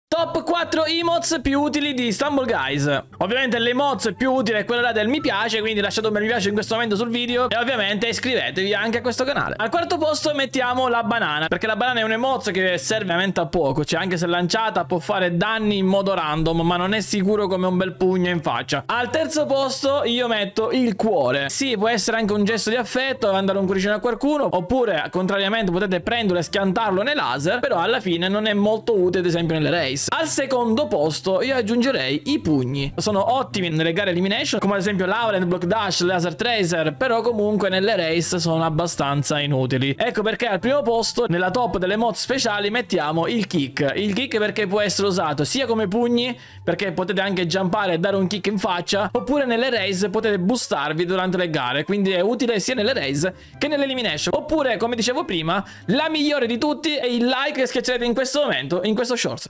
Top 4 emotes più utili di Stumble Guys. Ovviamente l'emote più utile è quella là del mi piace, quindi lasciate un bel mi piace in questo momento sul video e ovviamente iscrivetevi anche a questo canale. Al quarto posto mettiamo la banana, perché la banana è un emote che serve veramente a poco, cioè anche se lanciata può fare danni in modo random, ma non è sicuro come un bel pugno in faccia. Al terzo posto io metto il cuore. Sì, può essere anche un gesto di affetto, mandare un cuoricino a qualcuno, oppure contrariamente potete prenderlo e schiantarlo nei laser, però alla fine non è molto utile ad esempio nelle race. Al secondo posto io aggiungerei i pugni. Sono ottimi nelle gare elimination, come ad esempio l'Avalent, Block Dash, Laser Tracer, però comunque nelle race sono abbastanza inutili. Ecco perché al primo posto, nella top delle mod speciali, mettiamo il kick. Il kick perché può essere usato sia come pugni, perché potete anche jumpare e dare un kick in faccia, oppure nelle race potete boostarvi durante le gare, quindi è utile sia nelle race che nell'elimination. Oppure, come dicevo prima, la migliore di tutti è il like che schiaccerete in questo momento, in questo short.